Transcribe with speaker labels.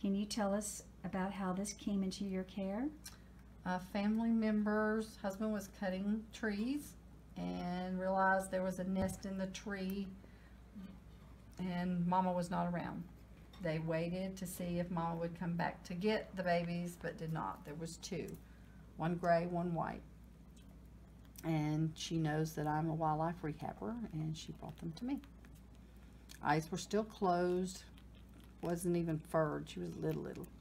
Speaker 1: Can you tell us about how this came into your care?
Speaker 2: Family members' husband was cutting trees and realized there was a nest in the tree and Mama was not around. They waited to see if Mama would come back to get the babies, but did not. There was two, one gray, one white. And she knows that I'm a wildlife rehabber, and she brought them to me. Eyes were still closed, wasn't even furred. She was little.